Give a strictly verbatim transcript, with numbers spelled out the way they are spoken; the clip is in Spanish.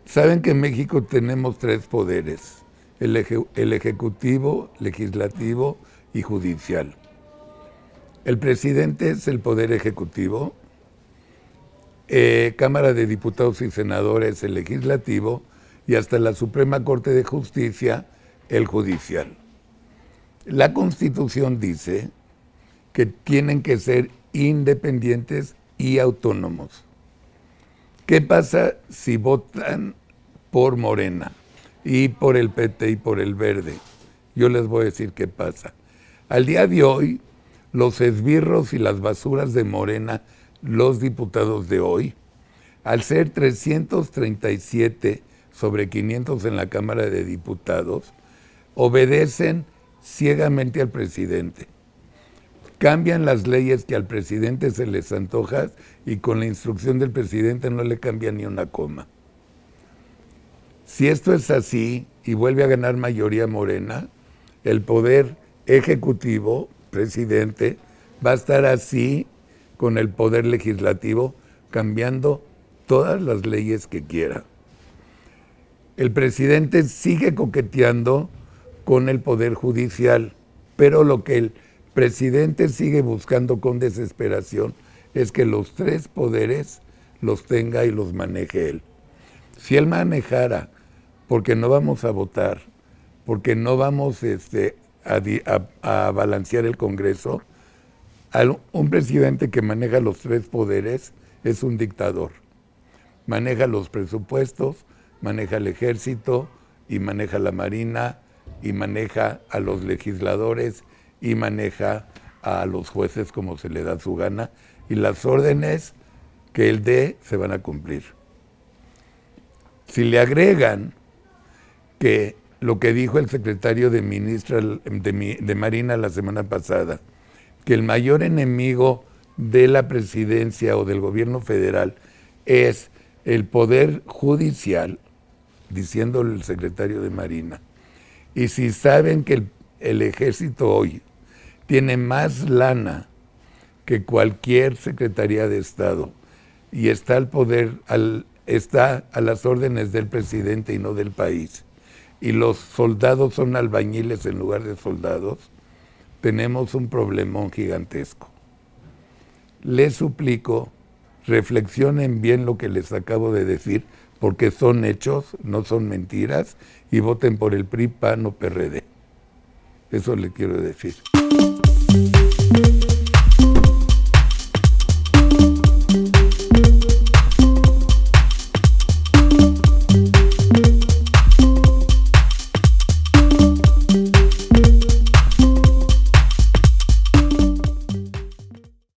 Saben que en México tenemos tres poderes, el, eje, el ejecutivo, legislativo y judicial. El presidente es el poder ejecutivo, eh, Cámara de Diputados y Senadores el legislativo y hasta la Suprema Corte de Justicia el judicial. La Constitución dice que tienen que ser independientes y autónomos. ¿Qué pasa si votan por Morena y por el P T y por el Verde? Yo les voy a decir qué pasa. Al día de hoy, los esbirros y las basuras de Morena, los diputados de hoy, al ser trescientos treinta y siete sobre quinientos en la Cámara de Diputados, obedecen ciegamente al presidente. Cambian las leyes que al presidente se les antoja y con la instrucción del presidente no le cambia ni una coma. Si esto es así y vuelve a ganar mayoría Morena, el poder ejecutivo, presidente, va a estar así con el poder legislativo, cambiando todas las leyes que quiera. El presidente sigue coqueteando con el poder judicial, pero lo que el presidente sigue buscando con desesperación es que los tres poderes los tenga y los maneje él. Si él manejara, porque no vamos a votar, porque no vamos este, a, a, a balancear el Congreso, un presidente que maneja los tres poderes es un dictador. Maneja los presupuestos, maneja el ejército y maneja la marina y maneja a los legisladores y maneja a los jueces como se le da su gana, y las órdenes que él dé se van a cumplir. Si le agregan que lo que dijo el secretario de, ministra, de, de Marina la semana pasada, que el mayor enemigo de la presidencia o del gobierno federal es el poder judicial, diciendo el secretario de Marina, y si saben que el, el ejército hoy tiene más lana que cualquier secretaría de Estado y está al poder, al, está a las órdenes del presidente y no del país, y los soldados son albañiles en lugar de soldados, tenemos un problemón gigantesco. Les suplico, reflexionen bien lo que les acabo de decir, porque son hechos, no son mentiras, y voten por el P R I, P A N o P R D. Eso le quiero decir.